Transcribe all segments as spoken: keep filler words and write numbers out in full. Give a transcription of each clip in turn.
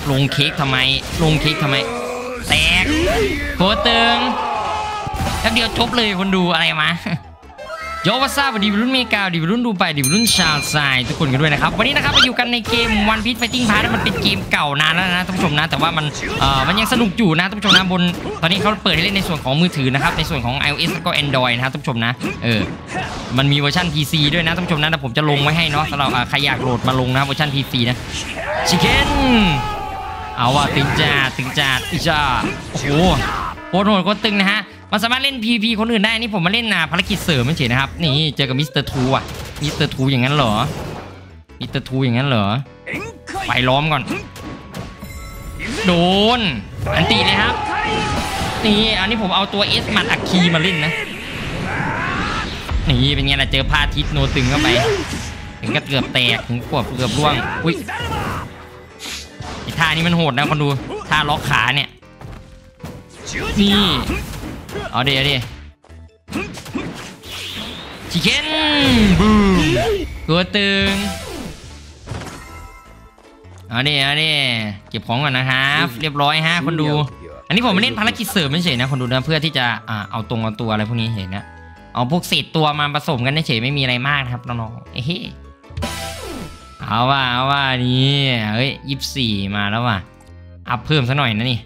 ลงเค้กทำไมลงเค้กทำไมแตกโคตรตึงแป๊บเดียวจบเลยคนดูอะไรมาโยวัสซาบดีรุ่นเมกาดีรุ่นดูไปดีรุ่นชาลซายทุกคนกันด้วยนะครับวันนี้นะครับมาอยู่กันในเกม One Piece Fighting Pass มันเป็นเกมเก่านานแล้วนะท่านผู้ชมนะแต่ว่ามันเอ่อมันยังสนุกอยู่นะท่านผู้ชมนะบนตอนนี้เขาเปิดให้เล่นในส่วนของมือถือนะครับในส่วนของ iOS แล้วก็ Android นะครับท่านผู้ชมนะเออมันมีเวอร์ชัน พี ซี ด้วยนะท่านผู้ชมนะแต่ผมจะลงไว้ให้เนาะสำหรับใครอยากโหลดมาลงนะเวอร์ชัน พี ซี นะชิคเก้นเอาว่ะตึงจัดตึงจัดอีจ้าโอ้โหโคตรโหดโคตรตึงนะฮะมันสามารถเล่น พี พี คนอื่นได้นี่ผมมาเล่นนะภารกิจเสริมไม่เฉยนะครับนี่เจอกับมิสเตอร์ทูอ่ะมิสเตอร์ทูอย่างนั้นเหรอมิสเตอร์ทูอย่างนั้นเหรอไปล้อมก่อนโดนอันตีเลยครับนี่อันนี้ผมเอาตัวเอสมัดอัคคีมาเล่นนะนี่เป็นไงล่ะเจอพาทิศโนตึงเข้าไปถึงก็เกือบแตกถึงขวบเกือบร่วงอุ้ยไอ้ท่านี้มันโหดนะคนดูท่าล็อกขาเนี่ยนี่เอาดิเอาดิชิคเก้นบูมตัวตึงเอาดิเอาดิเก็บของก่อนนะครับเรียบร้อยฮะคนดูอันนี้ผมมาเล่นภารกิจเสริมไม่เฉยนะคนดูนะเพื่อที่จะอ่าเอาตรงเอาตัวอะไรพวกนี้เห็นนะเอาพวกเศษตัวมาผสมกันเฉยไม่มีอะไรมากครับน้องๆเฮ้เอาว่าเอาว่านี่เฮ้ยยี่สิบสี่มาแล้วว่ะอัพเพิ่มซะหน่อยนะนี่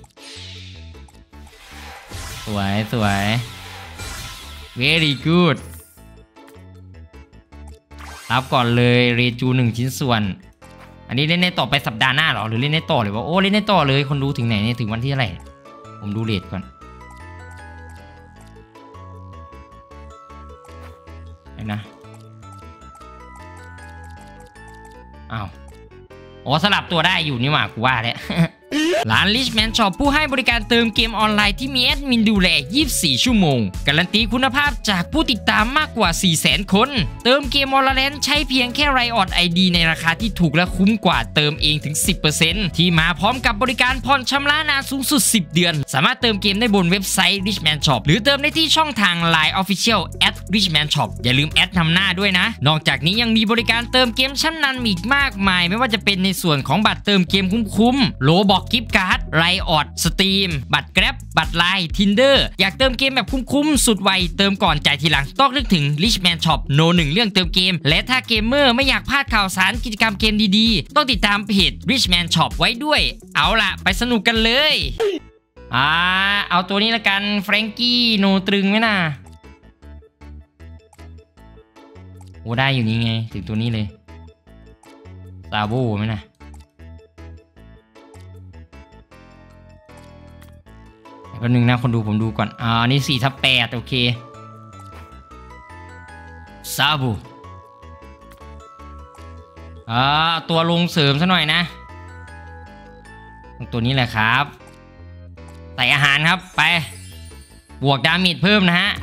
สวยสวย very good รับก่อนเลยเรจูหนึ่งชิ้นส่วนอันนี้เล่นได้ต่อไปสัปดาห์หน้าหรอหรือเล่นได้ต่อหรือว่าโอ้เล่นได้ต่อเลยคนดูถึงไหนเนี่ยถึงวันที่อะไรผมดูเรทก่อนนะอ้าวอ๋อสลับตัวได้อยู่นี่หว่ากูว่าแล้วร้าน Richman Shop ผู้ให้บริการเติมเกมออนไลน์ที่มีแอดมินดูแลยี่สิบสี่ชั่วโมงการันตีคุณภาพจากผู้ติดตามมากกว่า สี่แสน คนเติมเกม Valorant ใช้เพียงแค่ Riot ไอ ดี ในราคาที่ถูกและคุ้มกว่าเติมเองถึง สิบเปอร์เซ็นต์ ที่มาพร้อมกับบริการผ่อนชำระนานสูงสุดสิบเดือนสามารถเติมเกมได้บนเว็บไซต์ Richman Shop หรือเติมได้ที่ช่องทาง ไลน์ Official แอท Richman Shop อย่าลืมแอดนำหน้าด้วยนะนอกจากนี้ยังมีบริการเติมเกมชั้นนำอีกมากมายไม่ว่าจะเป็นในส่วนของบัตรเติมเกมคุ้มๆโลบอกกิฟต์การ์ดไรออดสตรีมบัตรแกร็บบัตรไลน์ Tinder อยากเติมเกมแบบคุ้มๆสุดไวเติมก่อนจ่ายทีหลังต้องนึกถึง Richman Shop โนหนึ่งเรื่องเติมเกมและถ้าเกมเมอร์ไม่อยากพลาดข่าวสารกิจกรรมเกมดีๆต้องติดตามเพจ Richman Shop ไว้ด้วยเอาล่ะไปสนุกกันเลยอ่าเอาตัวนี้ละกันแฟรงกี้โนตรึงไหมนะโอ้ได้อยู่นี่ไงถึงตัวนี้เลยซาโบไหมนะแป๊บนึงนะคนดูผมดูก่อนอ่านี่สี่ทับแปดโอเคซาบูอ่าตัวลงเสริมซะหน่อยนะตัวนี้แหละครับใส่อาหารครับไปบวกดาเมจเพิ่มนะฮะ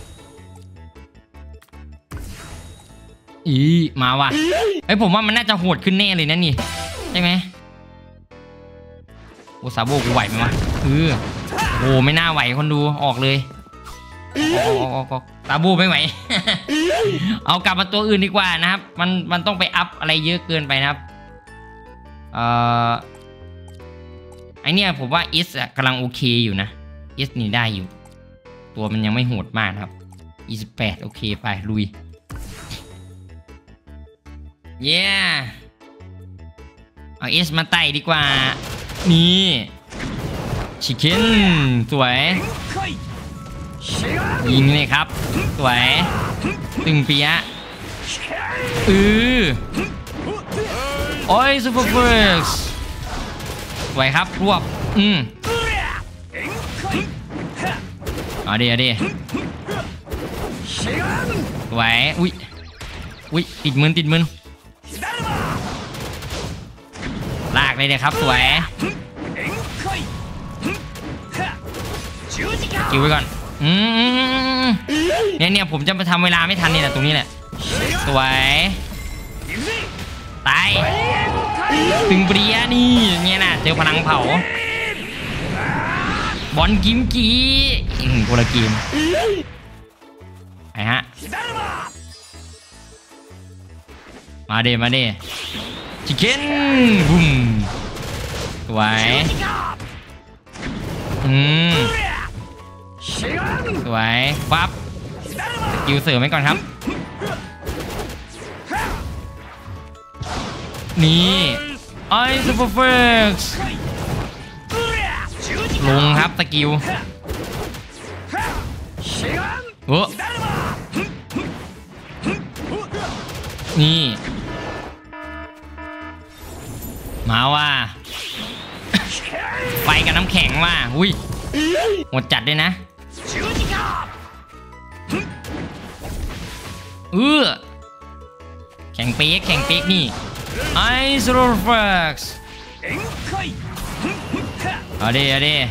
อีมาว่ะไอ้ผมว่ามันน่าจะโหดขึ้นแน่เลยนะนี่ใช่ไหมโอ้ซาโบกูไหวไหมวะเออโอ้ไม่น่าไหวคนดูออกเลยออกออกออกออกซาโบไม่ไหว เอากลับมาตัวอื่นดีกว่านะครับมันมันต้องไปอัพอะไรเยอะเกินไปนะครับเอ่อไอเนี้ยผมว่าเอสกำลังโอเคอยู่นะเอสนี่ได้อยู่ตัวมันยังไม่โหดมากครับยี่สิบแปดโอเคไปลุยเย้เอาเอสมาไต่ดีกว่านี่ชิคเก้นสวยยิงเลยครับสวยตึงเปียะอือโอ้ยซูเปอร์เฟิร์สสวยครับรวบอืมเอาดิเอาดิสวยอุ้ยอุ้ยติดมือติดมือลากเลยนะครับสวยคิวไว้ก่อนอืมเนี่ยเนี่ยผมจะไปทำเวลาไม่ทันนี่แหละตรงนี้แหละสวยตายตึงเปรี้ยนี่เนี่ยนะเจอพลังเผาบอลกิมกีอืมคนละเกมไอ้ฮะมาเดมาเดชิคเก้นบุ้มสวยอืมสวยปั๊บสกิลเสริมไว้ก่อนครับนี่ไอซูเปอร์เฟกซ์ลงครับสกิลโอ้นี่มาว่าไฟกับน้ำแข็งว่าอุ้ยหมดจัดด้วยนะเออแข่งเป๊กแข่งเป๊กนี่ไอซ์โรเฟกซ์เอาดิเอาดิ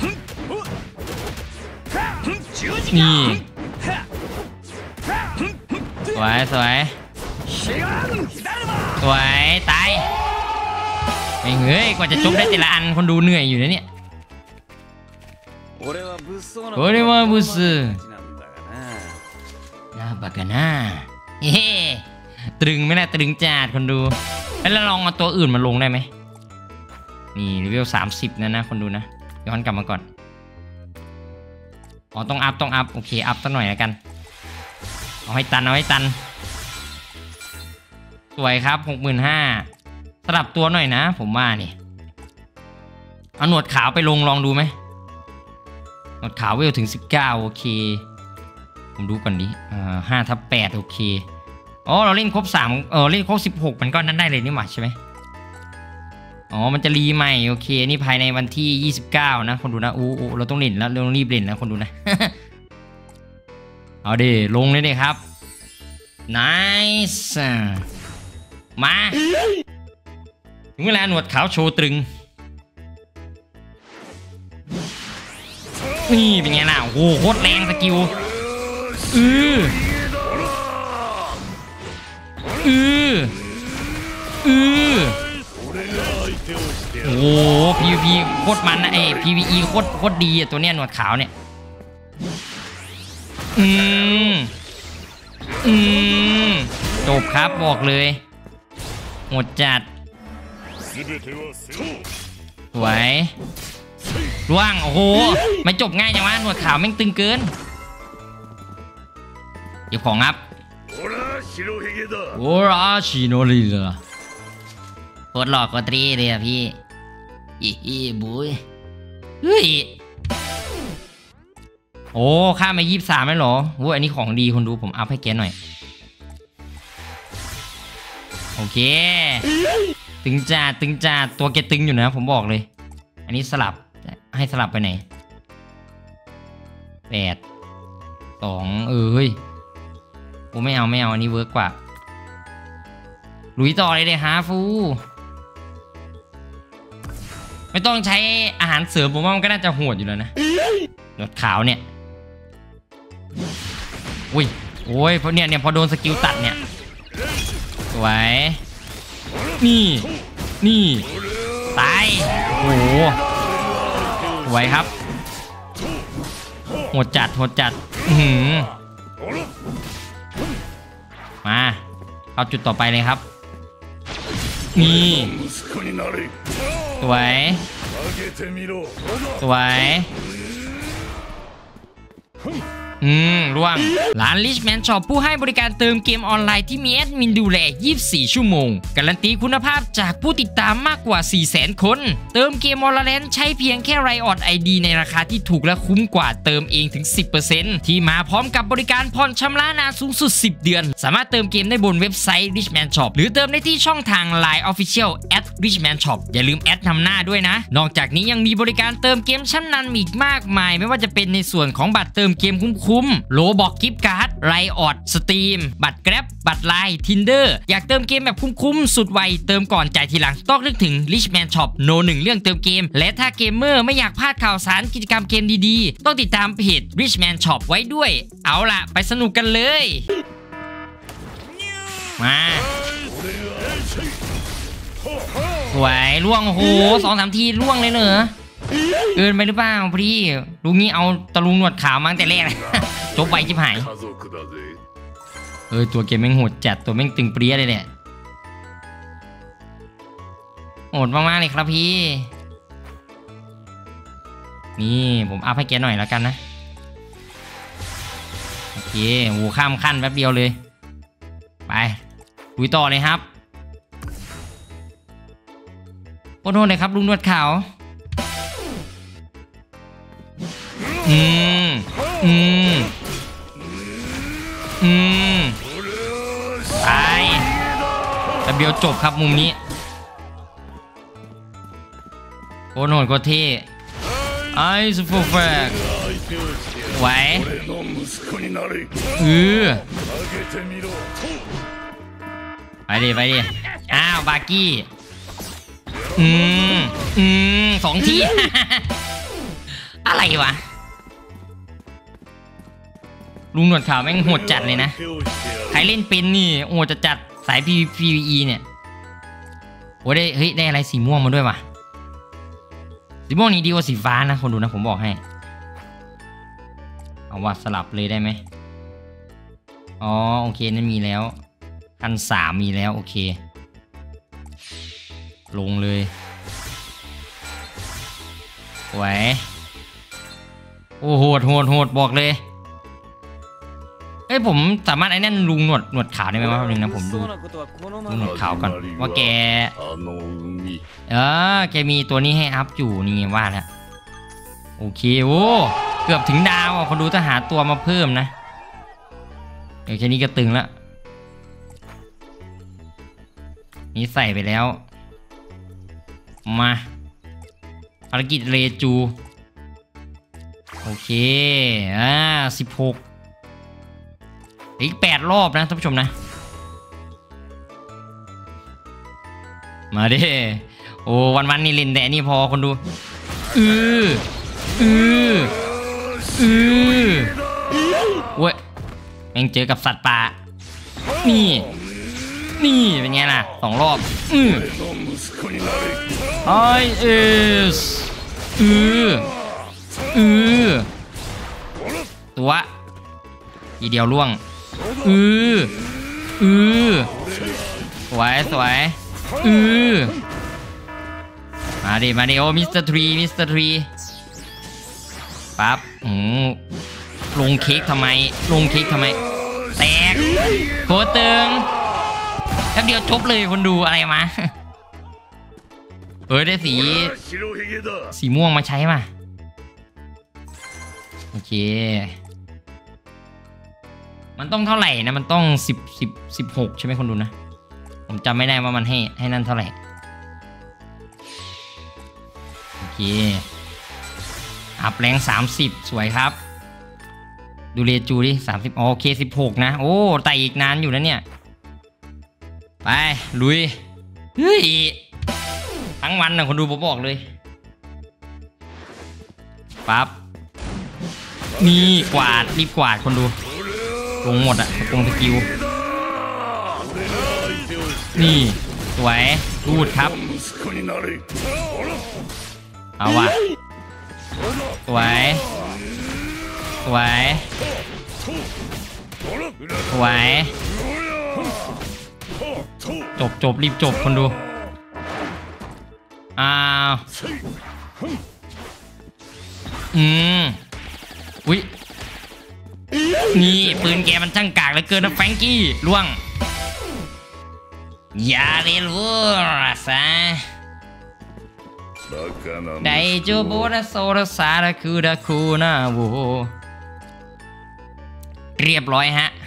นี่สวยสวยสวยตายไม่เฮ้ยกว่าจะจบได้แต่ละอันคนดูเหนื่อยอยู่นะเนี่ยโอเรวาบุษนาบากาน่าเฮ้ตรึงไหมล่ะตรึงจัดคนดูแล้วลองเอาตัวอื่นมาลงได้ไหมนี่เลเวลสามสิบนะนะคนดูนะย้อนกลับมาก่อนอ๋อต้องอัพต้องอัพโอเคอัพสักหน่อยแล้วกันเอาให้ตันเอาให้ตันสวยครับหกหมื่นห้าสลับตัวหน่อยนะผมว่านี่เอาหนวดขาวไปลงลองดูไหมหนวดขาวเวลถึงสิบเก้าโอเคผมดูก่อนดิอ่าห้าทับแปดโอเคอ๋อเราเล่นครบสามเออเล่นครบสิบหกมันก็นั้นได้เลยนี่หว่าใช่ไหมอ๋อมันจะรีใหม่โอเคนี่ภายในวันที่ยี่สิบเก้านะคนดูนะอู้อู้เราต้องเล่นแล้วเราต้องรีบเล่นนะคนดูนะ เอาดิลงเลยดิครับ nice มาถึงเวลาหนวดขาวโชว์ตรึงนี่เป็นไงล่ะโอ้โหโคตรแรงสกิลอืออืออือโอ้โห พี วี พี โคตรมันนะเอ้ พี วี อี โคตรโคตรดีตัวเนี้ยหนวดขาวเนี่ยอืมอืมจบครับบอกเลยหมดจัดสวยร่วงโอ้โหไม่จบง่ายจังวะหนวดขาวแม่งตึงเกินเดี๋ยวของครับโอราชิโนริเหรอโคตรหลอกโคตรตรีเลยอะพี่อีอีบุยเฮ้ยโอ้ข้ามายี่สิบสามแล้วเหรอโว้ยอันนี้ของดีคนดูผมอัพให้แกหน่อยโอเคตึงจ่าตึงจ่าตัวแกตึงอยู่นะผมบอกเลยอันนี้สลับให้สลับไปไหนแปดสองเออเฮ้ยโอ้ไม่เอาไม่เอาอันนี้เวิร์กกว่าลุยต่อเลยเลยฮาฟูไม่ต้องใช้อาหารเสริมผมว่ามันก็น่าจะโหดอยู่แล้วนะหนวดขาวเนี่ยอุ้ยโอ้ยเพราะเนี่ยเนี่ยพอโดนสกิลตัดเนี่ยสวยนี่นี่ตายโอ้โหสวยครับโหดจัดโหดจัดหืมมาเอาจุดต่อไปเลยครับนี่สวยสวยอืมร่วงร้าน Richman Shop ผู้ให้บริการเติมเกมออนไลน์ที่มีแอดมินดูแลยี่สิบสี่ชั่วโมงการันตีคุณภาพจากผู้ติดตามมากกว่า สี่แสน คนเติมเกม Valorant ใช้เพียงแค่ Riot ไอ ดี ในราคาที่ถูกและคุ้มกว่าเติมเองถึง สิบเปอร์เซ็นต์ ที่มาพร้อมกับบริการผ่อนชำระนานสูงสุดสิบเดือนสามารถเติมเกมได้บนเว็บไซต์ Richman Shop หรือเติมได้ที่ช่องทาง ไลน์ Official แอท Richman Shop อย่าลืมแอดนำหน้าด้วยนะนอกจากนี้ยังมีบริการเติมเกมชั้นนำอีกมากมายไม่ว่าจะเป็นในส่วนของบัตรเติมเกมคุ้มๆโลบอกกิฟต์การ์ดไรออดสตรีมบัตรแกร็บบัตรไลน์ Tinder อยากเติมเกมแบบคุ้มๆสุดไวเติมก่อนจ่ายทีหลังต้องนึกถึง Richman Shop โนหนึ่งเรื่องเติมเกมและถ้าเกมเมอร์ไม่อยากพลาดข่าวสารกิจกรรมเกมดีๆต้องติดตามเพจ Richman Shop ไว้ด้วยเอาล่ะไปสนุกกันเลยมาสวยล่วงโอ้โหสองสามทีล่วงเลยเหรอเกินไปหรือเปล่าพี่ลุงนี้เอาตะลุงหนวดขาวมาตั้งแต่แรกจบไปชิบหายเออตัวเกมแม่งโหดจัดตัวแม่งตึงเปรี้ยเลยเนี่ยโหดมากๆเลยครับพี่นี่ผมอัพให้แกหน่อยแล้วกันนะโอเคโอ้ข้ามขั้นแป๊บเดียวเลยไปคุยต่อเลยครับขอโทษเลยครับลุงนวดขาวอืมอืมอืมตายแป๊บเดียวจบครับมุมนี้โคตรโหดโคตรเท่ไอ้สุดแฟกไหวเออไปดิไปดิอ้าวบากี้อืมอืมสองที อะไรวะลุงหนวดขาวแม่งโหดจัดเลยนะใครเล่นเป็นนี่โอ้จะจัดสาย พี วี อี เนี่ยโอ้ได้เฮ้ยได้อะไรสีม่วงมาด้วยว่ะสีม่วงนี้ดีกว่าสีฟ้านะคนดูนะผมบอกให้เอาว่าสลับเลยได้ไหมอ๋อโอเคนั่นมีแล้วคันสามมีแล้วโอเคลงเลยไหวโอ้โหดโหดโหดบอกเลยเอ้ยผมสามารถไอ้นั่นลุงหนวดหนวดขาวได้ไหมวะแป๊บนึงนะผมดูลุงหนวดขาวก่อนว่าแกเออแกมีตัวนี้ให้อัพอยู่นี่ว่าแล้วโอเคโอ้เกือบถึงดาวอ่ะคนดูถ้าหาตัวมาเพิ่มนะเดี๋ยวแค่นี้ก็ตึงแล้วนี่ใส่ไปแล้วมาภารกิจเรจูโอเคอ่าสิบหกอีกแปดรอบนะท่านผู้ชมนะมาดิโอ้วันวันนี่เล่นแต่นี่พอคนดูอืออืออือเว้ยแม่งเจอกับสัตว์ป่านี่นี่เป็นไงล่ะสองรอบอือไอเอสอืออือตัวทีเดียวล่วงอืออือสวยสวยอือมาดิมาดิโอมิสเตอร์ทรีมิสเตอร์ทรีปั๊บอืมลงเค้กทำไมลงเค้กทำไมแตกโคตรตึงแค่เดียวจบเลยคนดูอะไรมาเออได้สีสีม่วงมาใช้มาโอเคมันต้องเท่าไหร่นะมันต้องสิบสิบสิบหกใช่ไหมคนดูนะผมจำไม่ได้ว่ามันให้ให้นั่นเท่าไหร่โอเคอัพแรงสามสิบสวยครับดูเรจูดิสามสิบโอเคสิบหกนะโอ้แต่อีกนานอยู่นะเนี่ยไปลุยเฮ้ยทั้งวันนะคนดูผมบอกเลยปั๊บนี่กวาดรีบกวาดคนดูลงหมดอะตรงสกิลนี่สวยรูดครับเอาว่ะสวยสวยสวยจบจบรีบจบคนดูอ้าวอืมอุ้ยนี่ปืนแกมันช่างกากเหลือเกินนะแฟรงกี้ล่วงอย่าเรียนรู้ซะไดโจโบนะโซระสาระคือดาคูนะโวเรียบร้อยฮะ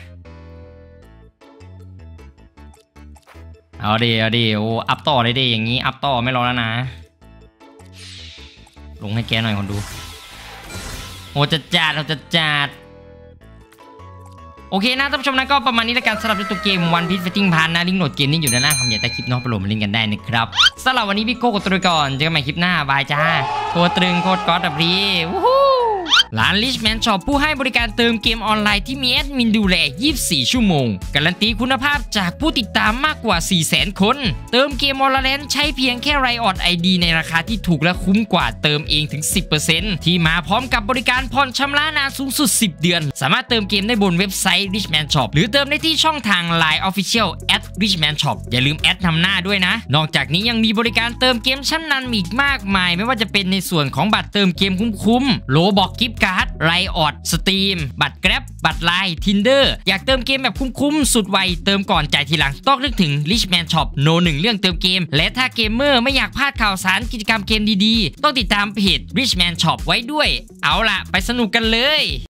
เอาดิเอาดิโอ้อัพต่อเลยดิอย่างนี้อัพต่อไม่รอแล้วนะลงให้แกหน่อยคนดูโอ้จะจัดเราจะจัดโอเคนะท่านผู้ชมนะก็ประมาณนี้แล้วกันสำหรับตัวเกม One Piece Fighting Pass นะลิงก์โหลดเกมนี้อยู่ด้านล่างคำใหญ่ใต้คลิปน้องไปโหลดมาเล่นกันได้นะครับสำหรับวันนี้พี่โก้กดตัวก่อนเจอกันใหม่คลิปหน้าบายจ้าโคตรตรึงโคตรก๊อตแบบนี้วู้ฮู้ร้าน Richman Shop ผู้ให้บริการเติมเกมออนไลน์ที่มีแอดมินดูแลยี่สิบสี่ชั่วโมงการันตีคุณภาพจากผู้ติดตามมากกว่า สี่แสน คนเติมเกม Valorant ใช้เพียงแค่ Riot ไอ ดี ในราคาที่ถูกและคุ้มกว่าเติมเองถึง สิบเปอร์เซ็นต์ ที่มาพร้อมกับบริการผ่อนชำระนานสูงสุดสิบเดือนสามารถเติมเกมได้บนเว็บไซต์ Richman Shop หรือเติมได้ที่ช่องทาง ไลน์ Official แอท Richman Shop อย่าลืมแอดนำหน้าด้วยนะนอกจากนี้ยังมีบริการเติมเกมชั้นนำอีกมากมายไม่ว่าจะเป็นในส่วนของบัตรเติมเกมคุ้มๆโลบอกกิฟต์การ์ด Riot สตรีมบัตร Grab บัตร ไลน์ Tinder อยากเติมเกมแบบคุ้มๆสุดไวเติมก่อนจ่ายทีหลังต้องนึกถึง Richman Shop โนหนึ่งเรื่องเติมเกมและถ้าเกมเมอร์ไม่อยากพลาดข่าวสารกิจกรรมเกมดีๆต้องติดตามเพจ Richman Shop ไว้ด้วยเอาล่ะไปสนุกกันเลย